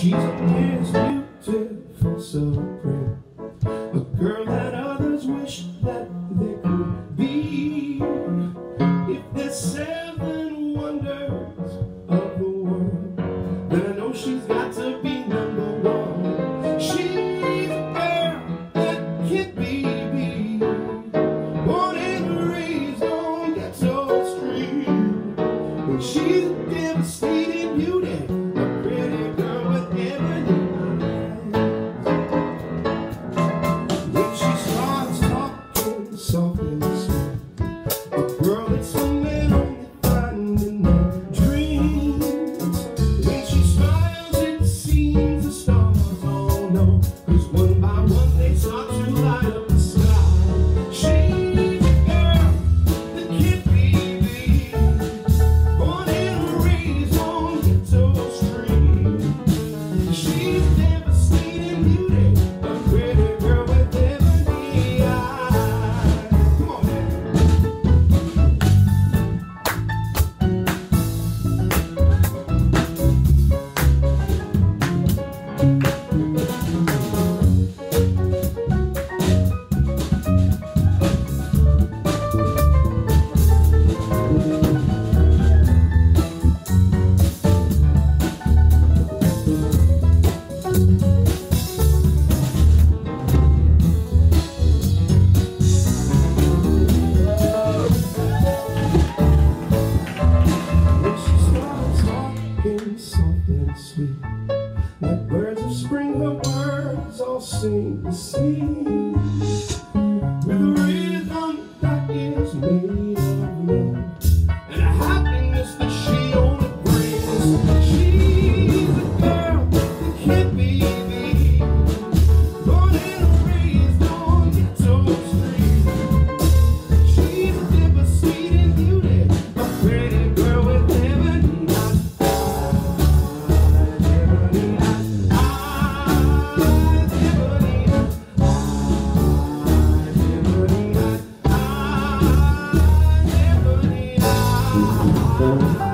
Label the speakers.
Speaker 1: She's a Miss Beautiful, so pretty, a girl that others wish that they could be. If there's 7 wonders of the world, then I know she's got to be number 1. She's a girl that can't be beat, born and raised on Ghetto Street. And she's a devastating beauty, a pretty girl with ebony eyes. When she starts talking soft and sweet, a girl that's swimming only finding her dreams. When she smiles, it seems the stars all know, 'cause one by one they start to light up the sky. She's a girl that can't be beat, born and raised on Ghetto Street. She's a devastating beauty, a pretty girl with ebony eyes. Come on, man. When she starts talking soft and sweet, like birds of spring, her words all seem to sing, with a rhythm that is made of love, and a happiness that she only brings. She's a girl that can't be beat, born and raised on Ghetto Street. She's a devastating beauty, a pretty girl with ebony eyes. Ebony eyes, ebony eyes, ebony eyes, ebony eyes.